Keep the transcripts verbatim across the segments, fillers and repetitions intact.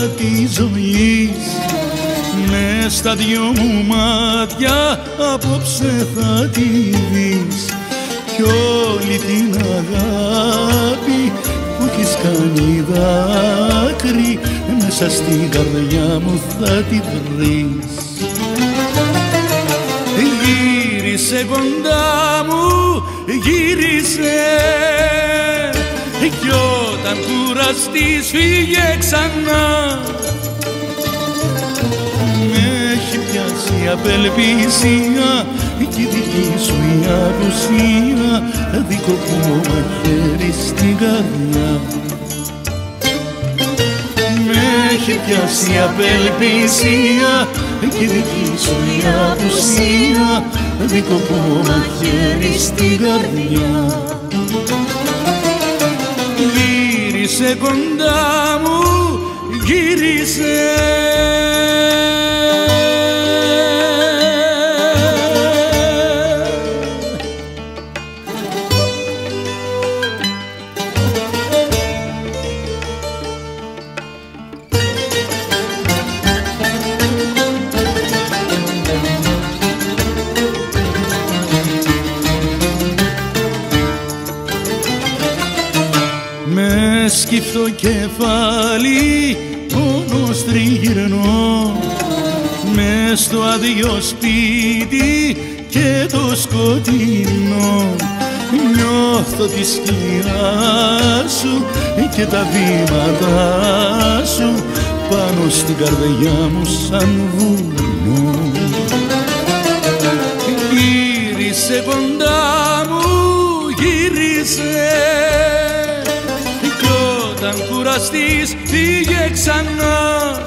της ζωής. Μες στα δυο μου μάτια απόψε θα τη δεις κι όλη την αγάπη που έχεις κάνει δάκρυ μέσα στην καρδιά μου θα τη βρεις. Γύρισε κοντά μου, γύρισε κι όταν κουραστείς φύγε ξανά. Με έχει πιάσει η απελπισία κι η δική σου η απουσία, δικό μαχαίρι στην καρδιά. Με έχει πιάσει η απελπισία κι η δική σου η απουσία, δικό μαχαίρι στην καρδιά. Γύρισε κοντά μου, γύρισε με σκυφτό κεφάλι πόνος τριγυρνώ μες στο άδειο σπίτι και το σκοτεινό. Νιώθω τη σκιά σου και τα βήματά σου πάνω στην καρδιά μου σαν βουνό. Γύρισε κοντά μου, γύρισε όταν κουραστείς φύγε ξανά.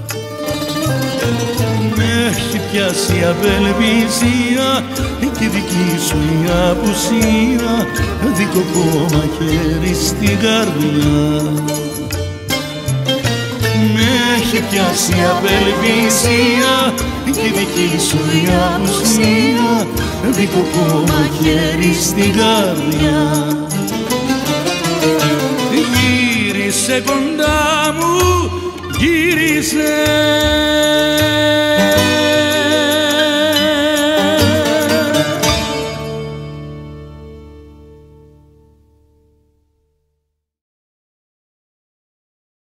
Με έχει πιάσει η απελπισία και δική σου η απουσία, δικό μαχαίρι στην καρδιά. Με έχει πιάσει η απελπισία και δική σου η απουσία, δικό μαχαίρι στην καρδιά. Γύρισε κοντά μου, γύρισε